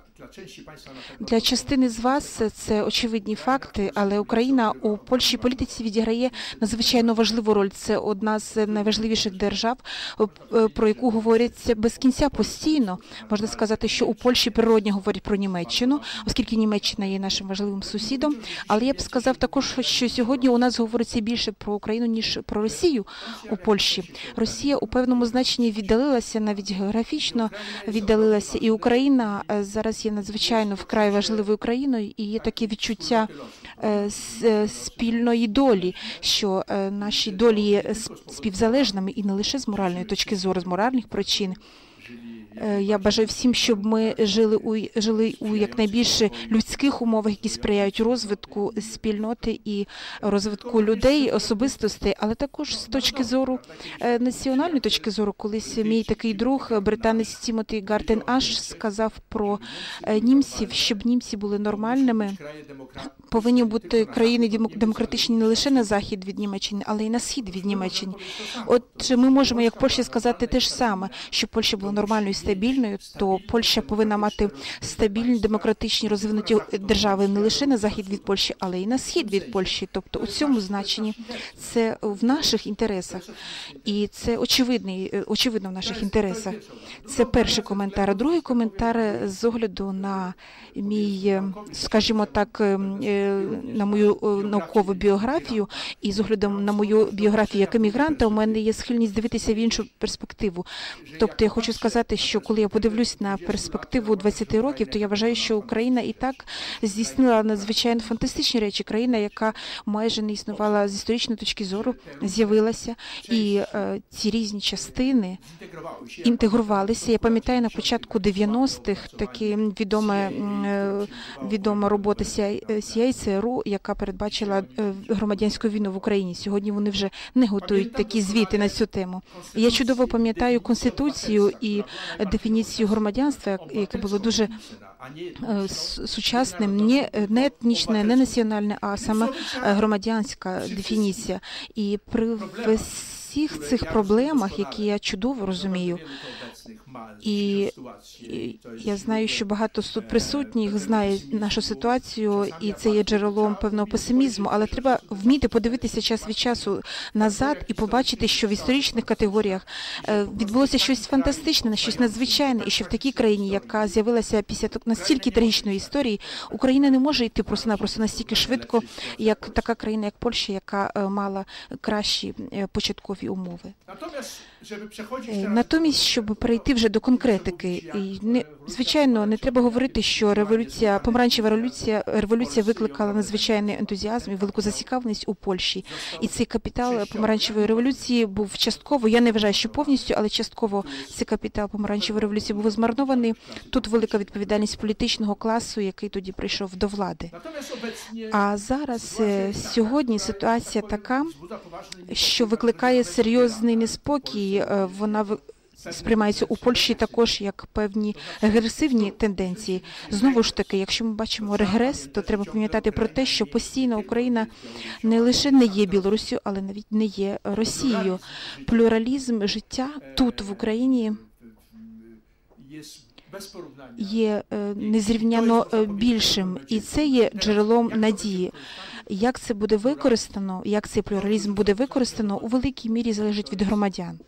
Для частини з вас це очевидні факти, але Україна у Польщі політиці відіграє надзвичайно важливу роль. Це одна з найважливіших держав, про яку говорять без кінця постійно. Можна сказати, що у Польщі природньо говорять про Німеччину, оскільки Німеччина є нашим важливим сусідом. Але я б сказав також, що сьогодні у нас говориться більше про Україну, ніж про Росію у Польщі. Росія у певному значенні віддалилася, навіть географічно віддалилася, і Україна зараз є надзвичайно вкрай важливою країною, і є таке відчуття спільної долі, що наші долі є співзалежними і не лише з моральної точки зору, з моральних причин. Я бажаю всім, щоб ми жили у якнайбільш людських умовах, які сприяють розвитку спільноти і розвитку людей, особистостей, але також з точки зору, національної точки зору. Колись мій такий друг, британець Тімоті Гартен Аш, сказав про німців, щоб німці були нормальними, повинні бути країни демократичні не лише на захід від Німеччини, але й на схід від Німеччини. Отже, ми можемо, як Польща, сказати те ж саме, що Польща була нормальною і стабільною, то Польща повинна мати стабільні, демократичні, розвинуті держави не лише на захід від Польщі, але й на схід від Польщі. Тобто у цьому значенні це в наших інтересах. І це очевидно в наших інтересах. Це перший коментар. А другий коментар з огляду на мій, скажімо так, на мою наукову біографію і з оглядом на мою біографію як емігранта, у мене є схильність дивитися в іншу перспективу. Тобто я хочу сказати, що коли я подивлюсь на перспективу 20 років, то я вважаю, що Україна і так здійснила надзвичайно фантастичні речі. Країна, яка майже не існувала з історичної точки зору, з'явилася, і ці різні частини інтегрувалися. Я пам'ятаю, на початку 90-х таки відома робота CIA, ЦРУ, яка передбачила громадянську війну в Україні. Сьогодні вони вже не готують такі звіти на цю тему. Я чудово пам'ятаю Конституцію і дефініцію громадянства, яке було дуже сучасним, не етнічне, не національне, а саме громадянська дефініція. І при всіх цих проблемах, які я чудово розумію, і я знаю, що багато тут присутніх знає нашу ситуацію, і це є джерелом певного песимізму, але треба вміти подивитися час від часу назад і побачити, що в історичних категоріях відбулося щось фантастичне, щось надзвичайне, і що в такій країні, яка з'явилася після настільки трагічної історії, Україна не може йти просто-напросто настільки швидко, як така країна, як Польща, яка мала кращі початкові умови. Натомість, щоб перейти вже до конкретики, звичайно, не треба говорити, що помаранчева революція викликала надзвичайний ентузіазм і велику зацікавленість у Польщі. І цей капітал помаранчевої революції був частково, я не вважаю, що повністю, але частково цей капітал помаранчевої революції був змарнований. Тут велика відповідальність політичного класу, який тоді прийшов до влади. А зараз, сьогодні, ситуація така, що викликає серйозний неспокій. Вона сприймається у Польщі також як певні регресивні тенденції. Знову ж таки, якщо ми бачимо регрес, то треба пам'ятати про те, що постійно Україна не лише не є Білоруссю, але навіть не є Росією. Плюралізм життя тут, в Україні, є незрівняно більшим, і це є джерелом надії. Як це буде використано, як цей плюралізм буде використано, у великій мірі залежить від громадян.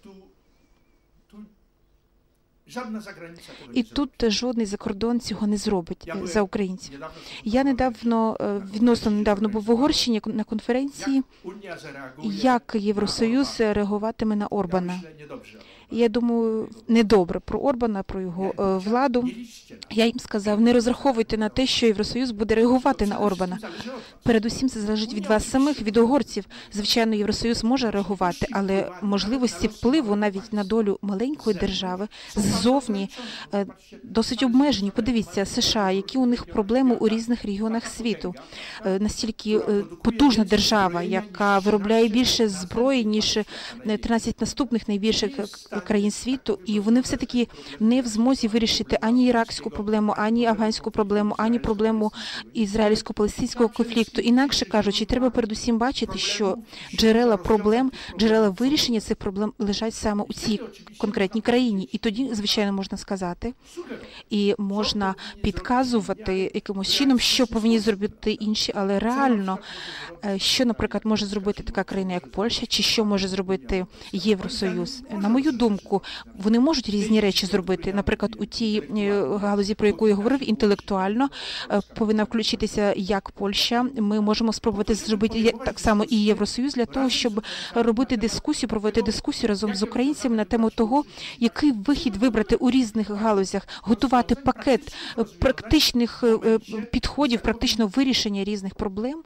І тут жодний закордон цього не зробить за українців. Я відносно недавно був в Угорщині на конференції, як Євросоюз реагуватиме на Орбана. Я думаю, недобре про Орбана, про його владу. Я їм сказав, не розраховуйте на те, що Євросоюз буде реагувати на Орбана. Передусім, це залежить від вас самих, від угорців. Звичайно, Євросоюз може реагувати, але можливості впливу навіть на долю маленької держави ззовні досить обмежені. Подивіться, США, які у них проблеми у різних регіонах світу. Настільки потужна держава, яка виробляє більше зброї, ніж 13 наступних найбільших країн світу, і вони все-таки не в змозі вирішити ані іракську проблему, ані афганську проблему, ані проблему ізраїльсько-палестинського конфлікту. Інакше кажучи, треба передусім бачити, що джерела проблем, джерела вирішення цих проблем лежать саме у цій конкретній країні. І тоді, звичайно, можна сказати, і можна підказувати якимось чином, що повинні зробити інші, але реально, що, наприклад, може зробити така країна, як Польща, чи що може зробити Євросоюз. На мою думку, вони можуть різні речі зробити. Наприклад, у тій галузі, про яку я говорив, інтелектуально повинна включитися як Польща. Ми можемо спробувати зробити так само і Євросоюз для того, щоб робити дискусію, проводити дискусію разом з українцями на тему того, який вихід вибрати у різних галузях, готувати пакет практичних підходів, практичного вирішення різних проблем,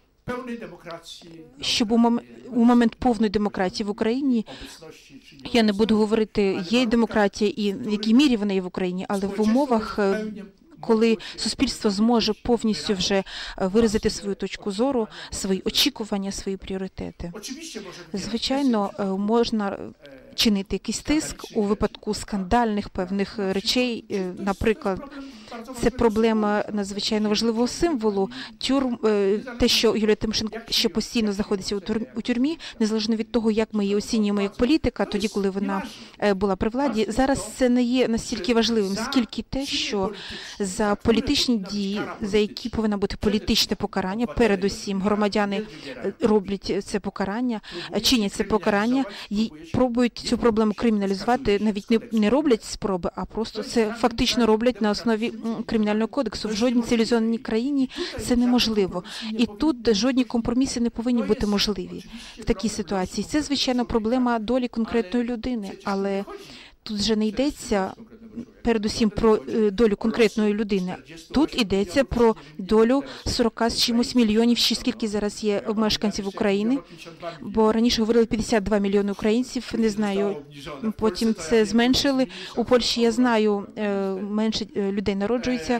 щоб у момент повної демократії в Україні, я не буду говорити, є демократія і в якій мірі вона є в Україні, але в умовах, коли суспільство зможе повністю вже виразити свою точку зору, свої очікування, свої пріоритети. Звичайно, можна чинити якийсь тиск у випадку скандальних певних речей, наприклад, це проблема надзвичайно важливого символу. Те, що Юлія Тимошенко ще постійно знаходиться у тюрмі, незалежно від того, як ми її оцінюємо як політика, тоді, коли вона була при владі, зараз це не є настільки важливим, скільки те, що за політичні дії, за які повинно бути політичне покарання, передусім громадяни роблять це покарання, чинять це покарання, і пробують цю проблему криміналізувати, навіть не роблять спроби, а просто це фактично роблять на основі Кримінального кодексу. В жодній цивілізованій країні це неможливо. І тут жодні компроміси не повинні бути можливі в такій ситуації. Це, звичайно, проблема долі конкретної людини, але тут вже не йдеться передусім про долю конкретної людини. Тут йдеться про долю 40 з чимось мільйонів, ще скільки зараз є мешканців України, бо раніше говорили 52 мільйони українців, не знаю, потім це зменшили. У Польщі, я знаю, менше людей народжується.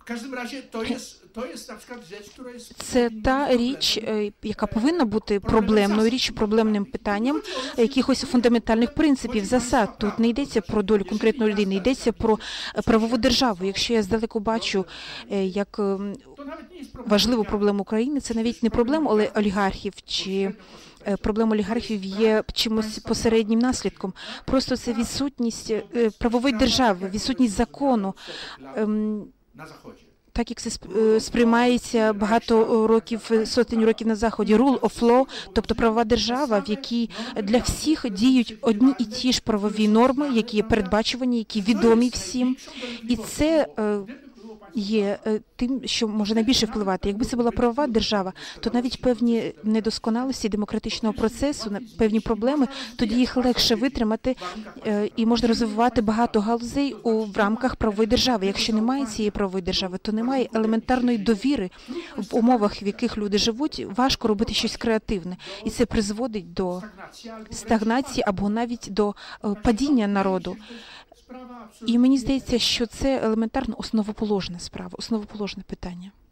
Це та річ, яка повинна бути проблемним питанням якихось фундаментальних принципів, засад. Тут не йдеться про долю конкретної людини, йдеться про правову державу. Якщо я здалеку бачу, як важливу проблему України, це навіть не проблема олігархів чи проблема олігархів є чимось посереднім наслідком. Просто це відсутність правової держави, відсутність закону. Так, як це сприймається багато років, сотень років на Заході. Rule of law, тобто правова держава, в якій для всіх діють одні і ті ж правові норми, які є передбачувані, які відомі всім. І це є тим, що може найбільше впливати. Якби це була правова держава, то навіть певні недосконалості демократичного процесу, певні проблеми, тоді їх легше витримати і можна розвивати багато галузей в рамках правової держави. Якщо немає цієї правової держави, то немає елементарної довіри в умовах, в яких люди живуть, важко робити щось креативне. І це призводить до стагнації або навіть до падіння народу. І мені здається, що це елементарно основоположна справа, основоположне питання.